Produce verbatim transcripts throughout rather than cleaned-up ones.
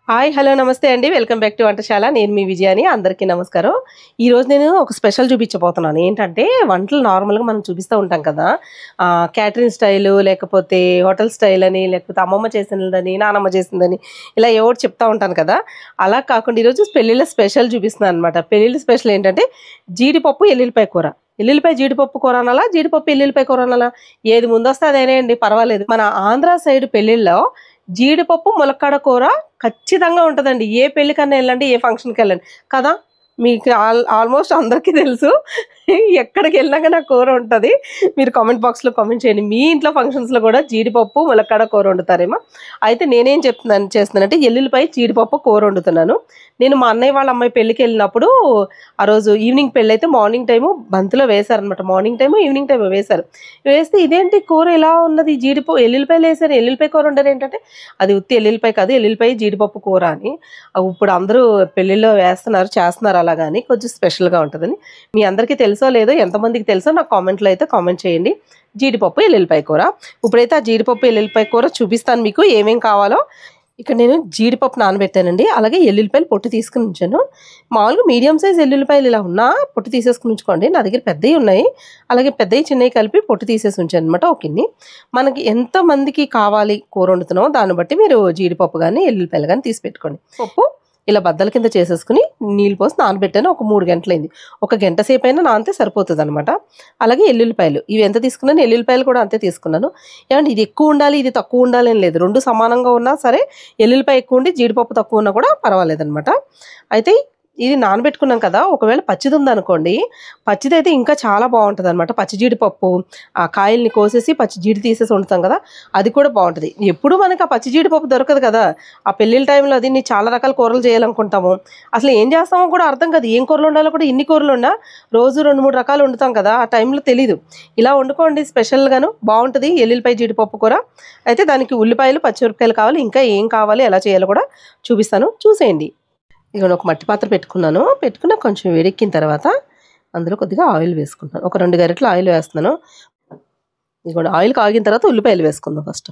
Hi hello నమస్తే అండి. Welcome back to Vantashala. నేను మీ విజయాని. అందరికీ నమస్కారం. ఈరోజు నేను ఒక స్పెషల్ చూపించబోతున్నాను. ఏంటంటే వంటలు నార్మల్గా మనం చూపిస్తూ ఉంటాం కదా, క్యాటరింగ్ స్టైలు, లేకపోతే హోటల్ స్టైల్ అని, లేకపోతే అమ్మమ్మ చేసిందని, నానమ్మ చేసిందని, ఇలా ఎవరు చెప్తా ఉంటాను కదా. అలా కాకుండా ఈరోజు పెళ్ళిళ్ళ స్పెషల్ చూపిస్తున్నాను అనమాట. పెళ్ళిళ్ళ స్పెషల్ ఏంటంటే జీడిపప్పు ఎల్లుల్లిపాయ కూర. ఎల్లుల్లిపాయ జీడిపప్పు కూర అనాలా, జీడిపప్పు ఎల్లుల్లిపాయ కూర అనాలా, ఏది ముందు వస్తే అదేనే అండి, పర్వాలేదు. మన ఆంధ్ర సైడ్ పెళ్ళిళ్ళలో జీడిపప్పు ములక్కాడ కూర ఖచ్చితంగా ఉంటుందండి. ఏ పెళ్ళికన్నా వెళ్ళండి, ఏ ఫంక్షన్కి వెళ్ళండి కదా. మీకు ఆల్ ఆల్మోస్ట్ అందరికీ తెలుసు. ఎక్కడికి వెళ్ళినాక నా కూర ఉంటుంది. మీరు కామెంట్ బాక్స్లో కామెంట్ చేయండి, మీ ఇంట్లో ఫంక్షన్స్లో కూడా జీడిపప్పు ములక్కాడ కూర వండుతారేమో. అయితే నేనేం చెప్తున్నాను చేస్తున్నానంటే ఎల్లుల్లిపై జీడిపప్పు కూర వండుతున్నాను. నేను మా అన్నయ్య వాళ్ళ అమ్మాయి పెళ్ళికి వెళ్ళినప్పుడు ఆ రోజు ఈవినింగ్ పెళ్ళి అయితే మార్నింగ్ టైము బంతిలో వేశారనమాట. మార్నింగ్ టైము ఈవినింగ్ టైము వేశారు. వేస్తే ఇదేంటి కూర ఇలా ఉన్నది, జీడిపప్పు ఎల్లుల్లిపాయలు వేసారు, ఎల్లుల్లిపాయ కూర ఉండరు ఏంటంటే అది ఉత్తి ఎల్లుల్లిపాయ కాదు, ఎల్లుల్లిపాయ జీడిపప్పు కూర అని. ఇప్పుడు అందరూ పెళ్ళిళ్ళలో వేస్తున్నారు, చేస్తున్నారు. అలాగని కొంచెం స్పెషల్గా ఉంటుందని. మీ అందరికీ తెలుసో లేదో, ఎంతమందికి తెలుసో నాకు కామెంట్లో అయితే కామెంట్ చేయండి. జీడిపప్పు ఎల్లుల్లిపాయ కూర. ఇప్పుడైతే ఆ జీడిపప్పు ఎల్లుల్లిపాయ కూర చూపిస్తాను మీకు ఏమేం కావాలో. ఇక్కడ నేను జీడిపప్పు నానబెట్టానండి. అలాగే ఎల్లుల్లిపాయలు పొట్టు తీసుకుని ఉంచాను. మామూలుగా మీడియం సైజ్ ఎల్లుల్లిపాయలు ఇలా ఉన్నా పొట్టు తీసేసుకుని ఉంచుకోండి. నా దగ్గర పెద్దవి ఉన్నాయి, అలాగే పెద్దవి చిన్నవి కలిపి పొట్టు తీసేసి ఉంచాను అనమాట. ఓకేని మనకి ఎంతమందికి కావాలి కూర వండుతున్నామో దాన్ని బట్టి మీరు జీడిపప్పు కానీ ఎల్లుల్లిపాయలు కానీ తీసి పెట్టుకోండి. పప్పు ఇలా బద్దల కింద చేసేసుకుని నీళ్ళు పోసి నానబెట్టాను. ఒక మూడు గంటలైంది. ఒక గంట సేపు అయినా నానితే సరిపోతుంది అనమాట. అలాగే ఎల్లుల్లిపాయలు ఇవి ఎంత తీసుకున్నాను, ఎల్లుల్లిపాయలు కూడా అంతే తీసుకున్నాను. ఏమంటే ఇది ఎక్కువ ఉండాలి, ఇది తక్కువ ఉండాలి అని లేదు. రెండు సమానంగా ఉన్నా సరే, ఎల్లుల్లిపాయ ఎక్కువ ఉండి జీడిపప్పు తక్కువ ఉన్నా కూడా పర్వాలేదనమాట. అయితే ఇది నానబెట్టుకున్నాం కదా, ఒకవేళ పచ్చిది ఉందనుకోండి, పచ్చిది అయితే ఇంకా చాలా బాగుంటుంది అనమాట. పచ్చి జీడిపప్పు ఆ కాయల్ని కోసేసి పచ్చి జీడి తీసేసి వండుతాం కదా, అది కూడా బాగుంటుంది. ఎప్పుడు మనకి ఆ పచ్చి జీడిపప్పు దొరకదు కదా. ఆ పెళ్ళిళ్ళ టైంలో అది చాలా రకాల కూరలు చేయాలనుకుంటాము, అసలు ఏం చేస్తామో కూడా అర్థం కాదు. ఏం కూరలు ఉండాలో కూడా, ఇన్ని కూరలు ఉన్నా రోజు రెండు మూడు రకాలు వండుతాం కదా, ఆ టైంలో తెలీదు. ఇలా వండుకోండి, స్పెషల్గాను బాగుంటుంది ఎల్లుల్లిపాయ జీడిపప్పు కూర. అయితే దానికి ఉల్లిపాయలు, పచ్చిమిరపకాయలు కావాలి, ఇంకా ఏం కావాలి, ఎలా చేయాలో కూడా చూపిస్తాను, చూసేయండి. ఇక ఒక మట్టి పాత్ర పెట్టుకున్నాను. పెట్టుకున్న కొంచెం వేడెక్కిన తర్వాత అందులో కొద్దిగా ఆయిల్ వేసుకుంటాను. ఒక రెండు గరిటెలు ఆయిల్ వేస్తున్నాను. ఇదిగోండి ఆయిల్ కాగిన తర్వాత ఉల్లిపాయలు వేసుకుందాం ఫస్ట్.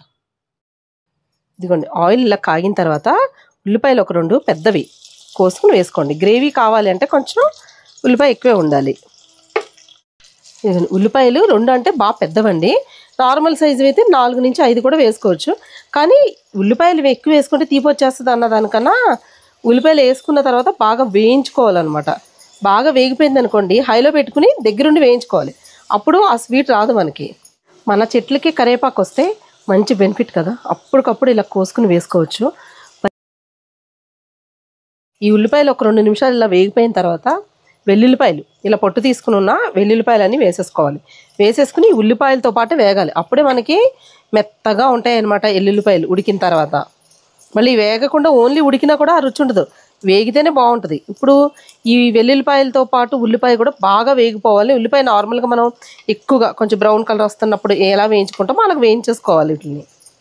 ఇదిగోండి ఆయిల్ ఇలా కాగిన తర్వాత ఉల్లిపాయలు ఒక రెండు పెద్దవి కోసుకుని వేసుకోండి. గ్రేవీ కావాలి అంటే కొంచెం ఉల్లిపాయ ఎక్కువే ఉండాలి. ఇదిగోండి ఉల్లిపాయలు రెండు అంటే బాగా పెద్దవండి. నార్మల్ సైజు అయితే నాలుగు నుంచి ఐదు కూడా వేసుకోవచ్చు. కానీ ఉల్లిపాయలు ఎక్కువ వేసుకుంటే తీపి వచ్చేస్తుంది అన్న దానికన్నా ఉల్లిపాయలు వేసుకున్న తర్వాత బాగా వేయించుకోవాలన్నమాట. బాగా వేగిపోయింది అనుకోండి, హైలో పెట్టుకుని దగ్గరుండి వేయించుకోవాలి. అప్పుడు ఆ స్వీట్ రాదు మనకి. మన చెట్లకి కరివేపాకు వస్తే మంచి బెనిఫిట్ కదా, అప్పటికప్పుడు ఇలా కోసుకుని వేసుకోవచ్చు. ఈ ఉల్లిపాయలు ఒక రెండు నిమిషాలు ఇలా వేగిపోయిన తర్వాత వెల్లుల్లిపాయలు ఇలా పొట్టు తీసుకుని ఉన్న వెల్లుల్లిపాయలన్నీ వేసేసుకోవాలి. వేసేసుకుని ఉల్లిపాయలతో పాటు వేగాలి. అప్పుడే మనకి మెత్తగా ఉంటాయి అన్నమాట ఎల్లుల్లిపాయలు ఉడికిన తర్వాత. మళ్ళీ వేగకుండా ఓన్లీ ఉడికినా కూడా ఆ రుచి ఉండదు, వేగితేనే బాగుంటుంది. ఇప్పుడు ఈ వెల్లుల్లిపాయలతో పాటు ఉల్లిపాయ కూడా బాగా వేగిపోవాలి. ఉల్లిపాయ నార్మల్గా మనం ఎక్కువగా కొంచెం బ్రౌన్ కలర్ వస్తున్నప్పుడు ఎలా వేయించుకుంటామో అలాగ వేయించేసుకోవాలి వీటిని.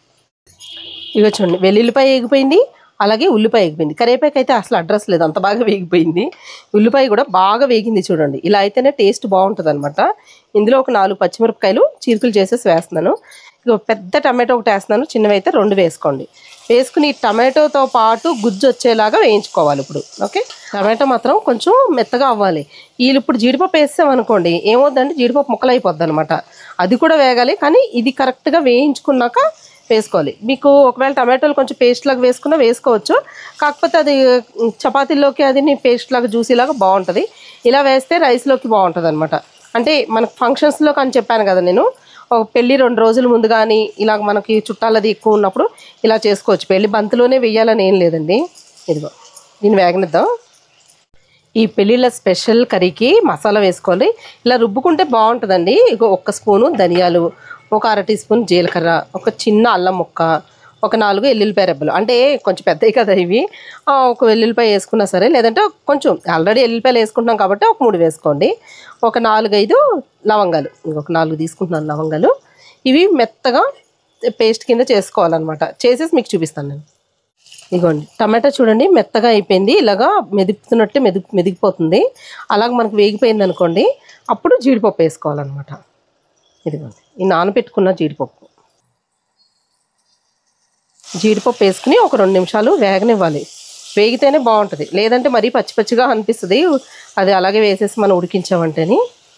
ఇక చూడండి వెల్లుల్లిపాయ వేగిపోయింది, అలాగే ఉల్లిపాయ వేగిపోయింది. కరివేపాకు అయితే అసలు అడ్రస్ లేదు, అంత బాగా వేగిపోయింది. ఉల్లిపాయ కూడా బాగా వేగింది చూడండి. ఇలా అయితేనే టేస్ట్ బాగుంటుంది అనమాట. ఇందులో ఒక నాలుగు పచ్చిమిరపకాయలు చీరుకులు చేసేసి వేస్తున్నాను. ఇక పెద్ద టమాటో ఒకటి వేస్తున్నాను, చిన్నవి అయితే రెండు వేసుకోండి. వేసుకుని టమాటోతో పాటు గుజ్జు వచ్చేలాగా వేయించుకోవాలి ఇప్పుడు. ఓకే, టమాటో మాత్రం కొంచెం మెత్తగా అవ్వాలి. వీళ్ళు ఇప్పుడు జీడిపప్పు వేసామనుకోండి ఏమవుద్దంటే జీడిపప్పు ముక్కలు అయిపోద్ది అనమాట. అది కూడా వేగాలి, కానీ ఇది కరెక్ట్గా వేయించుకున్నాక వేసుకోవాలి. మీకు ఒకవేళ టమాటోలు కొంచెం పేస్ట్ లాగా వేసుకున్నా వేసుకోవచ్చు, కాకపోతే అది చపాతీల్లోకి అది పేస్ట్ లాగా జ్యూసీలాగా బాగుంటుంది. ఇలా వేస్తే రైస్లోకి బాగుంటుంది అనమాట. అంటే మనకు ఫంక్షన్స్లోకి అని చెప్పాను కదా నేను, ఒక పెళ్ళి రెండు రోజుల ముందు కానీ ఇలాగ మనకి చుట్టాలది ఎక్కువ ఉన్నప్పుడు ఇలా చేసుకోవచ్చు. పెళ్ళి బంతిలోనే వేయాలని ఏం లేదండి. ఇదిగో దీన్ని వేగనిద్దాం. ఈ పెళ్ళిళ్ళ స్పెషల్ కర్రీకి మసాలా వేసుకోవాలి. ఇలా రుబ్బుకుంటే బాగుంటుందండి. ఇగో ఒక్క స్పూను ధనియాలు, ఒక అర టీ స్పూన్ జీలకర్ర, ఒక చిన్న అల్లం ముక్క, ఒక నాలుగు ఎల్లుల్లిపాయ రెబ్బలు. అంటే కొంచెం పెద్దవి కదా ఇవి, ఒక వెల్లుల్లిపాయ వేసుకున్నా సరే, లేదంటే కొంచెం ఆల్రెడీ ఎల్లుల్లిపాయలు వేసుకుంటున్నాం కాబట్టి ఒక మూడు వేసుకోండి. ఒక నాలుగైదు లవంగాలు, ఇంకొక నాలుగు తీసుకుంటున్నాను లవంగాలు. ఇవి మెత్తగా పేస్ట్ కింద చేసుకోవాలన్నమాట. చేసేసి మీకు చూపిస్తాను నేను. ఇదిగోండి టమాటా చూడండి మెత్తగా అయిపోయింది, ఇలాగా మెదుపుతున్నట్టే మెది మెదిగిపోతుంది. అలాగ మనకు వేగిపోయింది అనుకోండి, అప్పుడు జీడిపప్పు వేసుకోవాలన్నమాట. ఇదిగోండి ఈ నానబెట్టుకున్న జీడిపప్పు. జీడిపప్పు వేసుకుని ఒక రెండు నిమిషాలు వేగనివ్వాలి. వేగితేనే బాగుంటుంది, లేదంటే మరీ పచ్చి పచ్చిగా అనిపిస్తుంది. అది అలాగే వేసేసి మనం ఉడికించామంటేని.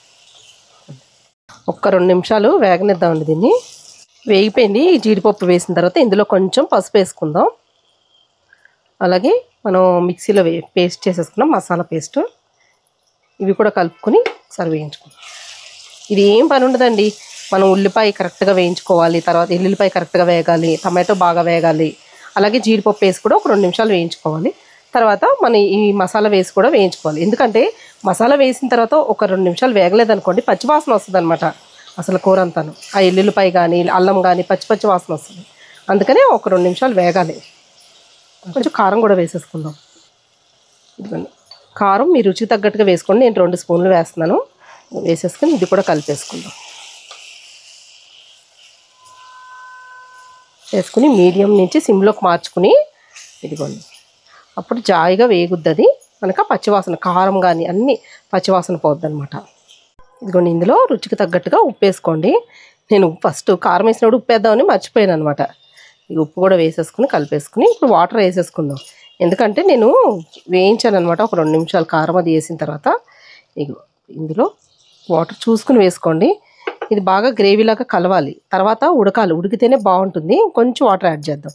ఒక్క రెండు నిమిషాలు వేగనిద్దామండి దీన్ని. వేగిపోయింది. ఈ జీడిపప్పు వేసిన తర్వాత ఇందులో కొంచెం పసుపు వేసుకుందాం. అలాగే మనం మిక్సీలో వే పేస్ట్ చేసేసుకున్నాం మసాలా పేస్ట్, ఇవి కూడా కలుపుకొని ఒకసారి వేయించుకుందాం. ఇది ఏం పని ఉండదండి, మనం ఉల్లిపాయ కరెక్ట్గా వేయించుకోవాలి, తర్వాత ఎల్లుల్లిపాయ కరెక్ట్గా వేగాలి, టమాటో బాగా వేగాలి, అలాగే జీడిపప్పు వేసి కూడా ఒక రెండు నిమిషాలు వేయించుకోవాలి. తర్వాత మన ఈ మసాలా వేసి కూడా వేయించుకోవాలి. ఎందుకంటే మసాలా వేసిన తర్వాత ఒక రెండు నిమిషాలు వేగలేదనుకోండి పచ్చివాసన వస్తుంది అనమాట అసలు కూర అంతాను. ఆ ఎల్లుల్లిపాయ కానీ అల్లం కానీ పచ్చి పచ్చి వాసన వస్తుంది. అందుకనే ఒక రెండు నిమిషాలు వేగాలి. కొంచెం కారం కూడా వేసేసుకుందాం. ఇదిగోండి కారం మీ రుచికి తగ్గట్టుగా వేసుకోండి. నేను రెండు స్పూన్లు వేస్తున్నాను. వేసేసుకొని ఇది కూడా కలిపేసుకుందాం. వేసుకుని మీడియం నుంచి సిమ్లోకి మార్చుకుని ఇదిగోండి అప్పుడు జాయిగా వేగుద్దది. మనకు పచ్చివాసన కారం కానీ అన్నీ పచ్చివాసన పోద్ది అనమాట. ఇదిగోండి ఇందులో రుచికి తగ్గట్టుగా ఉప్పు వేసుకోండి. నేను ఫస్ట్ కారం వేసినప్పుడు ఉప్పు వేద్దామని మర్చిపోయాను అనమాట. ఈ ఉప్పు కూడా వేసేసుకుని కలిపేసుకుని ఇప్పుడు వాటర్ వేసేసుకుందాం. ఎందుకంటే నేను వేయించాను అనమాట ఒక రెండు నిమిషాలు కారం అది వేసిన తర్వాత. ఇగో ఇందులో వాటర్ చూసుకుని వేసుకోండి. ఇది బాగా గ్రేవీలాగా కలవాలి, తర్వాత ఉడకాలి, ఉడికితేనే బాగుంటుంది. కొంచెం వాటర్ యాడ్ చేద్దాం.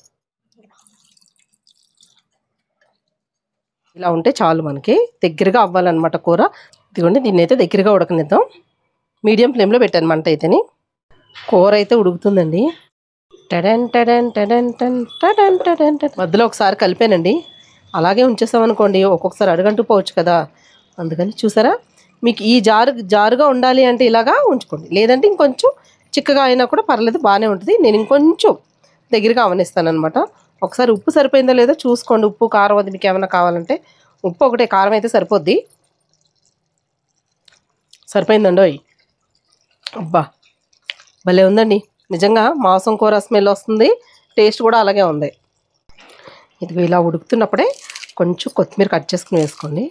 ఇలా ఉంటే చాలు, మనకి దగ్గరగా అవ్వాలన్నమాట కూర. ఇదిగోండి దీన్ని అయితే దగ్గరగా ఉడకనిద్దాం. మీడియం ఫ్లేమ్లో పెట్టాను మంట అయితేని. కూర అయితే ఉడుకుతుందండి. టడన్ టడన్ టడన్ టన్ టడన్ టడన్ టన్ మధ్యలో ఒకసారి కలిపానండి. అలాగే ఉంచేసామనుకోండి ఒక్కొక్కసారి అడుగంటూ పోవచ్చు కదా, అందుకని చూసారా మీకు ఈ జారు జారుగా ఉండాలి అంటే ఇలాగా ఉంచుకోండి, లేదంటే ఇంకొంచెం చిక్కగా అయినా కూడా పర్లేదు, బాగానే ఉంటుంది. నేను ఇంకొంచెం దగ్గరగా అవనిస్తాను అనమాట. ఒకసారి ఉప్పు సరిపోయిందో లేదో చూసుకోండి. ఉప్పు కారం అది మీకు ఏమైనా కావాలంటే, ఉప్పు ఒకటే, కారం అయితే సరిపోద్ది. సరిపోయిందండి. అయ్యి అబ్బా భలే ఉందండి నిజంగా. మాంసం కూర స్మెల్ వస్తుంది, టేస్ట్ కూడా అలాగే ఉంది. ఇది ఇలా ఉడుకుతున్నప్పుడే కొంచెం కొత్తిమీర కట్ చేసుకుని వేసుకోండి.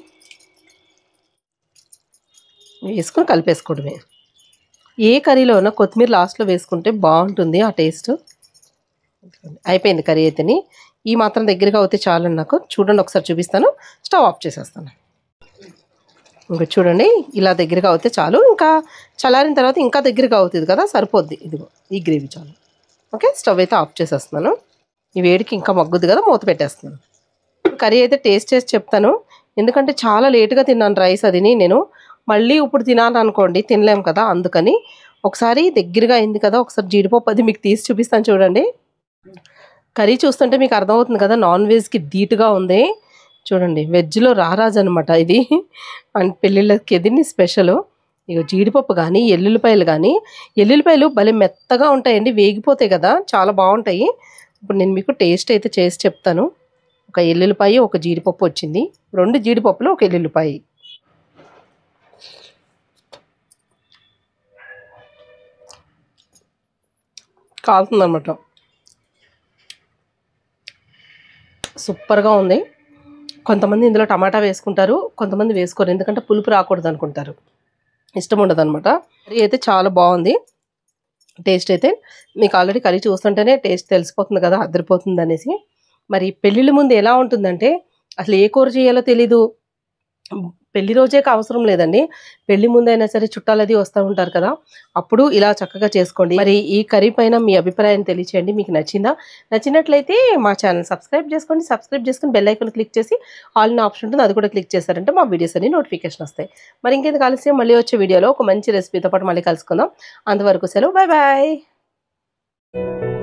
వేసుకుని కలిపేసుకోవడమే. ఏ కర్రీలోనో కొత్తిమీర లాస్ట్లో వేసుకుంటే బాగుంటుంది ఆ టేస్ట్. అయిపోయింది కర్రీ అయితేని. ఈ మాత్రం దగ్గరగా అవుతే చాలండి నాకు. చూడండి ఒకసారి చూపిస్తాను. స్టవ్ ఆఫ్ చేసేస్తాను. ఇంకా చూడండి ఇలా దగ్గరగా అవుతే చాలు. ఇంకా చల్లారిన తర్వాత ఇంకా దగ్గరగా అవుతుంది కదా, సరిపోద్ది. ఇదిగో ఈ గ్రేవీ చాలు. ఓకే, స్టవ్ అయితే ఆఫ్ చేసేస్తున్నాను. ఈ వేడికి ఇంకా మగ్గుద్ది కదా, మూత పెట్టేస్తున్నాను. కర్రీ అయితే టేస్ట్ చేసి చెప్తాను. ఎందుకంటే చాలా లేటుగా తిన్నాను రైస్ అదిని. నేను మళ్ళీ ఇప్పుడు తినాను అనుకోండి తినలేము కదా, అందుకని ఒకసారి దగ్గరగా అయింది కదా, ఒకసారి జీడిపప్పు అది మీకు తీసి చూపిస్తాను చూడండి. కర్రీ చూస్తుంటే మీకు అర్థమవుతుంది కదా, నాన్ వెజ్కి ధీటుగా ఉంది. చూడండి వెజ్లో రారాజు అనమాట ఇది. అండ్ పెళ్ళిళ్ళకి ఎదిని స్పెషల్. ఇక జీడిపప్పు కానీ ఎల్లుల్లిపాయలు కానీ, ఎల్లుల్లిపాయలు భలే మెత్తగా ఉంటాయండి, వేగిపోతాయి కదా, చాలా బాగుంటాయి. ఇప్పుడు నేను మీకు టేస్ట్ అయితే చేసి చెప్తాను. ఒక ఎల్లుల్లిపాయ ఒక జీడిపప్పు వచ్చింది, రెండు జీడిపప్పులు ఒక ఎల్లుల్లిపాయ. కాలుతుందన్నమాట. సూపర్గా ఉంది. కొంతమంది ఇందులో టమాటా వేసుకుంటారు, కొంతమంది వేసుకోరు, ఎందుకంటే పులుపు రాకూడదు అనుకుంటారు, ఇష్టం ఉండదు అనమాట. కర్రీ అయితే చాలా బాగుంది. టేస్ట్ అయితే మీకు ఆల్రెడీ కర్రీ చూస్తుంటేనే టేస్ట్ తెలిసిపోతుంది కదా, అదిరిపోతుంది అనేసి. మరి పెళ్ళిళ్ళ ముందు ఎలా ఉంటుందంటే అసలు ఏ కూర చేయాలో తెలీదు. పెళ్లి రోజే అవసరం లేదండి, పెళ్లి ముందైనా సరే చుట్టాలు అది వస్తూ ఉంటారు కదా, అప్పుడు ఇలా చక్కగా చేసుకోండి. మరి ఈ కర్రీ పైన మీ అభిప్రాయం తెలియచేయండి. మీకు నచ్చిందా? నచ్చినట్లయితే మా ఛానల్ సబ్స్క్రైబ్ చేసుకోండి. సబ్స్క్రైబ్ చేసుకుని బెల్ ఐకాన్ క్లిక్ చేసి ఆల్ అనే ఆప్షన్ ఉంటుంది, అది కూడా క్లిక్ చేశారంటే మా వీడియోస్ అన్ని నోటిఫికేషన్ వస్తాయి. మరి ఇంకేది కలిసి మళ్ళీ వచ్చే వీడియోలో ఒక మంచి రెసిపీతో పాటు మళ్ళీ కలుసుకుందాం. అంతవరకు సెలవు, బాయ్ బాయ్.